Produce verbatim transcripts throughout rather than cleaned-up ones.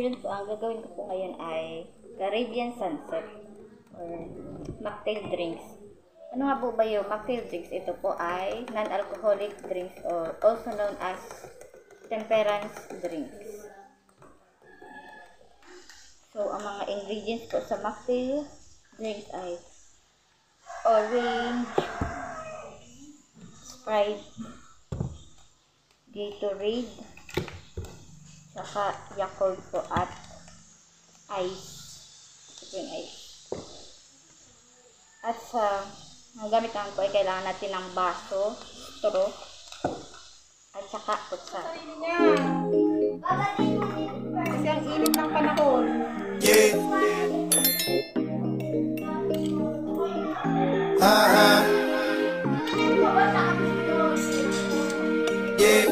yun po, ang gagawin ko po ngayon ay Caribbean Sunset or Mocktail drinks. Ano nga po ba yung Mocktail drinks? Ito po ay non-alcoholic drinks or also known as temperance drinks. So, ang mga ingredients po sa Mocktail drinks ay orange, Sprite, Gatorade, saka Yakult po at ice. Ito yung ice. At sa ang gamit naman po ay kailangan natin ng baso, straw, at saka kutsara. Kasi ang init ng panahon. Yeah. Uh-huh. Yeah.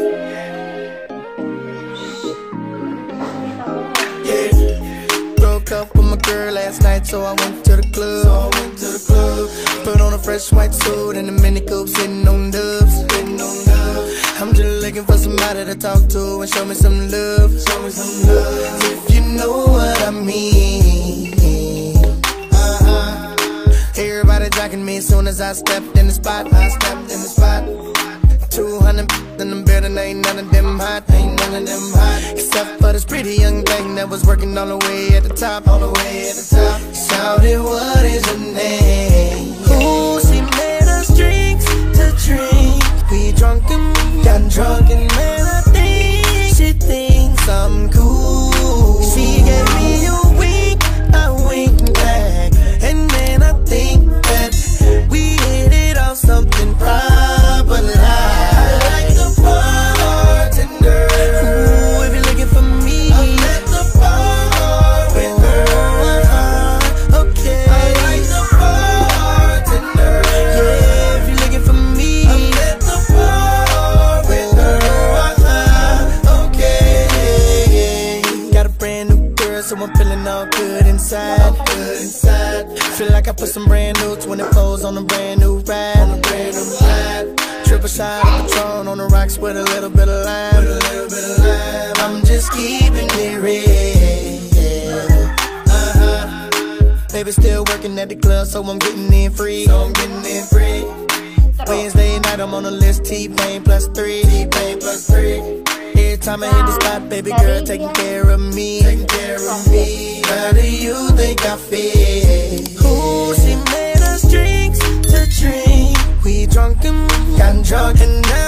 Yeah. Broke up with my girl last night, so I went to the club. So I went to the club. Put on a fresh white suit and a mini coupe, sitting on dubs. Sitting on dubs. I'm just looking for somebody to talk to and show me some love. Show me some love. If you know what I mean. Uh-huh. Everybody jocking me as soon as I stepped in the spot. I stepped in the spot. Two hundred in the building, ain't none of them hot, ain't none of them hot. Except for this pretty young thing that was working all the way at the top, all the way at the top. Shouted, what is her name? Ooh, she made us drinks to drink. We drunk and got drunk and man, I think she thinks I'm cool. She gave me a wink, I winked back, and then I think that we hit it off something proper like. So I'm feeling all good inside, good inside. Feel like I put some brand new twenty-fours on a brand new ride, on a brand new ride. Triple shot of Patron on the rocks with a little bit of lime, with a little bit of lime. I'm just keeping it real. Uh-huh. Baby still working at the club, so I'm getting in free, so I'm getting in free. Wednesday night I'm on the list, T-Pain plus three, T-Pain plus three. Every time I hit the spot, baby girl taking care of me, taking care of me. How do you think I feel? Ooh, she made us drinks to drink. We drunk and got drunk and